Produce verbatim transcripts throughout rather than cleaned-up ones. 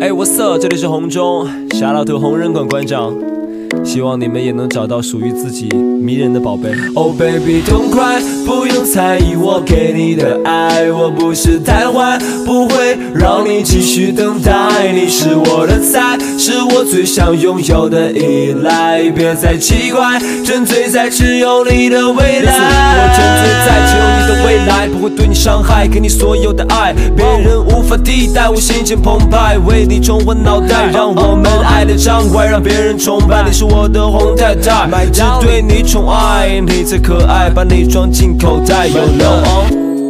哎 ，What's up？ 这里是红中，侠老头红人馆馆长，希望你们也能找到属于自己迷人的宝贝。Oh baby don't cry， 不用在意我给你的爱，我不是太坏，不会让你继续等待。你是我的菜，是我最想拥有的依赖。别再奇怪，沉醉在只有你的未来。我沉醉在只有你的未来，不会对你伤害，给你所有的爱，别人无法替代。我心情澎湃，为你冲昏脑袋，让我们爱的畅快，让别人崇拜。你是我的红太太，只对你宠爱，你最可爱，把你装进口袋。You know？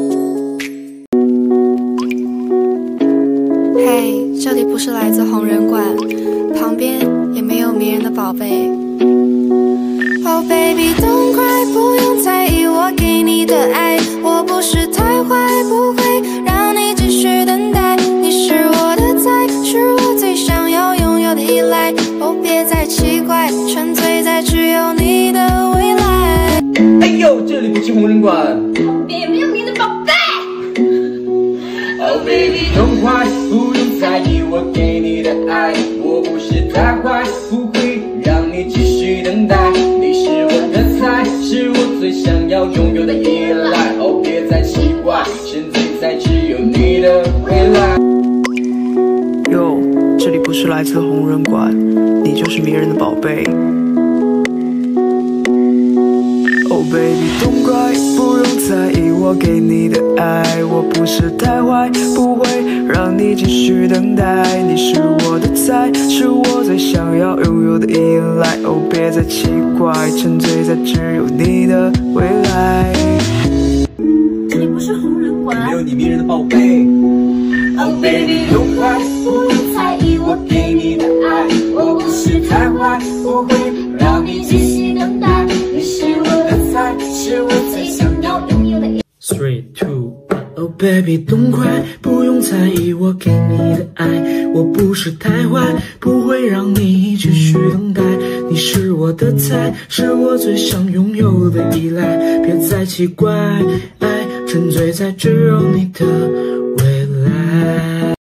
嘿，这里不是来自红人馆，旁边也没有迷人的宝贝。Oh baby don't cry， 不用在意我给你的爱，我不是太坏，不会让你继续等待。你是我的菜，是我最想要拥有的依赖。哦，别再奇怪，沉醉在只有你的未来。 哎呦，这里不是红人馆， 也没有你的宝贝。 Oh baby don't cry， 不用在意我给你的爱，我不是太坏，不会让你继续等待。你是我的菜，是我最想要拥有的依赖。哦，别再奇怪，沉醉在只有你的未来。 哟，这里不是来自红人馆，你就是迷人的宝贝。Oh baby don't cry， 不用在意我给你的爱，我不是太坏，不会让你继续等待。你是我的菜，是我最想要拥有的依赖。哦，别再奇怪，沉醉在只有你的未来。 这里不是红人馆， 没有你迷人的宝贝。Oh baby don't cry， 不用在意我给你的爱，我不是太坏，不会让你继续等待。你是我的菜，是我最想要拥有的。 Three, two, one. Oh baby don't cry， 不用在意我给你的爱，我不是太坏，不会让你继续等待。你是我的菜，是我最想拥有的依赖。别再奇怪，爱沉醉在只有你的未来。